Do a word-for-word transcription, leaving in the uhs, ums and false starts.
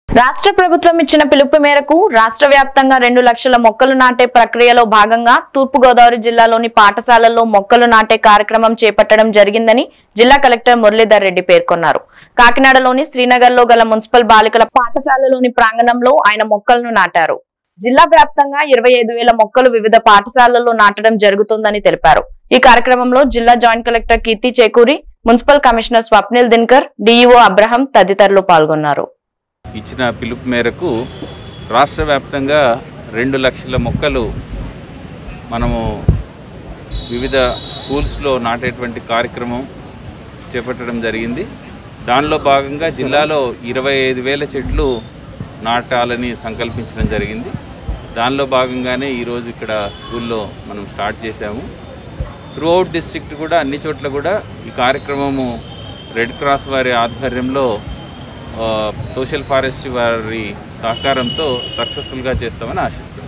రాష్ట్ర ప్రభుత్వం ఇచ్చిన పిలుపు మేరకు రాష్ట్ర వ్యాప్తంగా రెండు లక్షల మొక్కలు నాటే ప్రక్రియలో భాగంగా తూర్పు గోదావరి జిల్లాలోని పాఠశాలల్లో మొక్కలు నాటే కార్యక్రమం చేపట్టడం జరిగిందని జిల్లా కలెక్టర్ మురళీధర్ రెడ్డి పేర్కొన్నారు. కాకినాడలోని శ్రీనగర్లో గల మున్సిపల్ బాలికల పాఠశాలలోని ప్రాంగణంలో ఆయన మొక్కలను నాటారు. జిల్లా వ్యాప్తంగా ఇరవై ఐదు వేల మొక్కలు వివిధ పాఠశాలల్లో నాటడం జరుగుతుందని తెలిపారు. ఈ కార్యక్రమంలో జిల్లా joint collector Keerthi Chekuri, municipal commissioner Swapnil Dinakar, DEO Abraham తదితరులు పాల్గొన్నారు. ఇచ్చిన పిలుపు మేరకు రాష్ట్ర వ్యాప్తంగా రెండు లక్షల మొక్కలు మనము వివిధ స్కూల్స్లో నాటేటువంటి కార్యక్రమం చేపట్టడం జరిగింది. దానిలో భాగంగా జిల్లాలో ఇరవై ఐదు వేల చెట్లు నాటాలని సంకల్పించడం జరిగింది. దానిలో భాగంగానే ఈరోజు ఇక్కడ స్కూల్లో మనం స్టార్ట్ చేశాము. త్రూఅవుట్ డిస్ట్రిక్ట్ కూడా అన్ని చోట్ల కూడా ఈ కార్యక్రమము రెడ్ క్రాస్ వారి ఆధ్వర్యంలో సోషల్ ఫారెస్ట్రీ వారి సహకారంతో సక్సెస్ఫుల్గా చేస్తామని ఆశిస్తున్నాం.